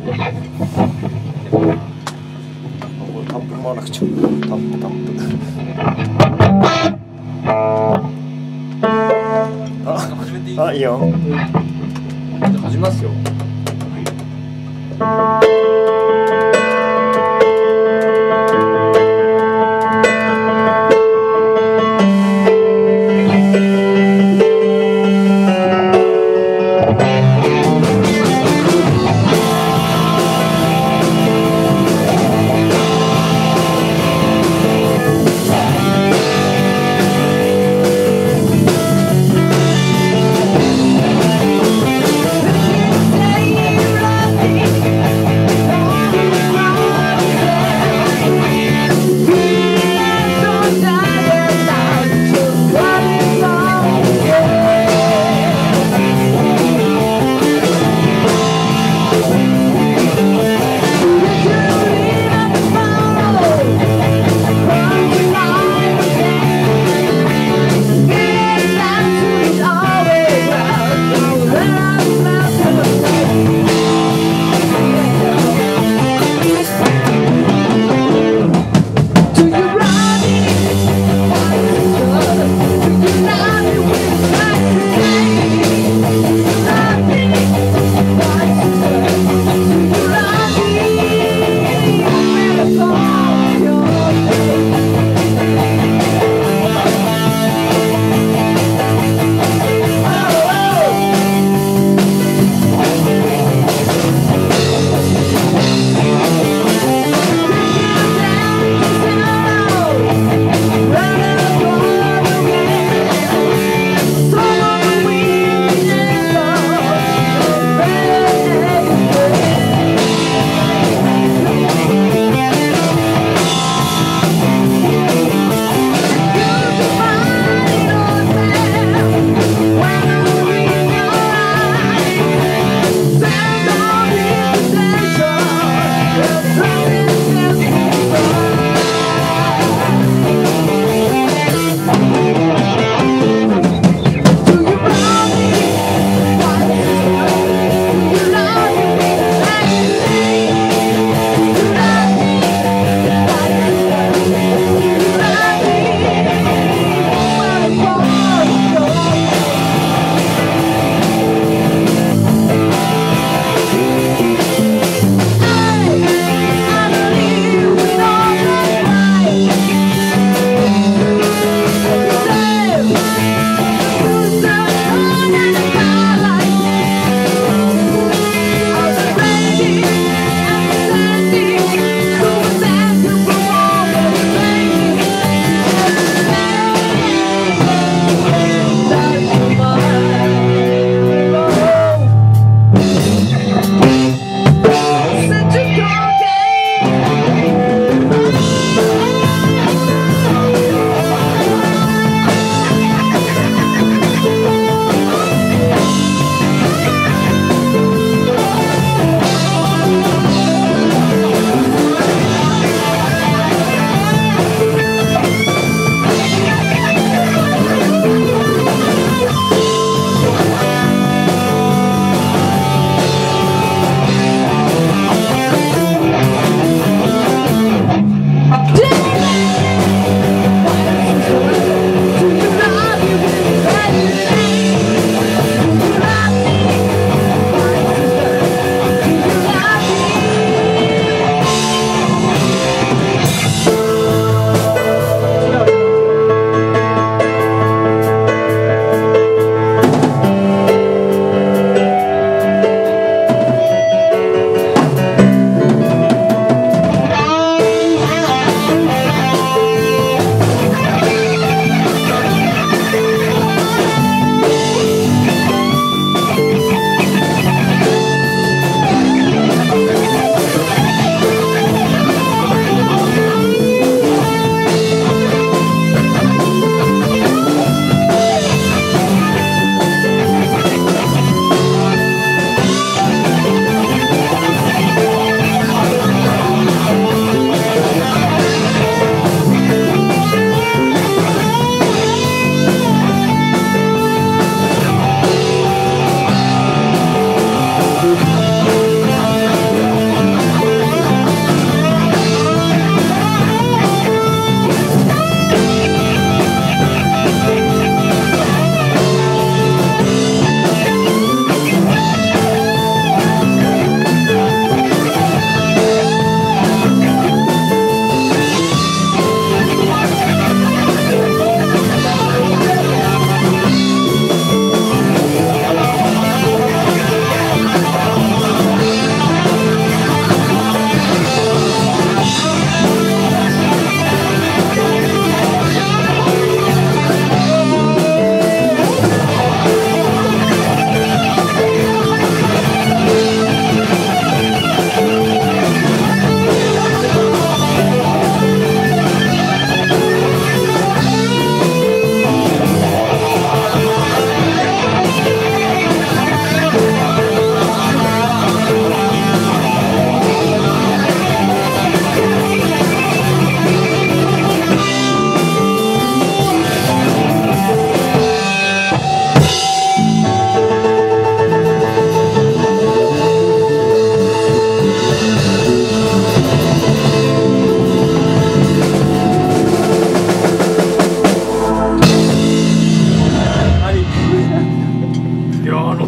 タップ回らなくちゃ。タップタップ。 始めていい？ あ、いいよ。 じゃあ始めますよ。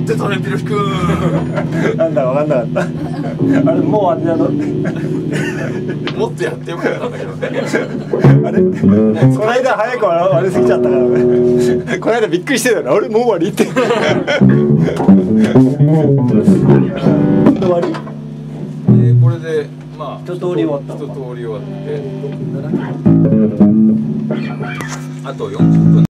ってたねピロシ君。 なんだか分かんなかった。あれもう終わってやろう。 もっとやってよかったんだけどね。 あれこの間早く終わりすぎちゃったからね。この間びっくりしてたよな。俺もう終わりって。終わり。 これでまあ一通り終わった。 一通り終わって、あと40分。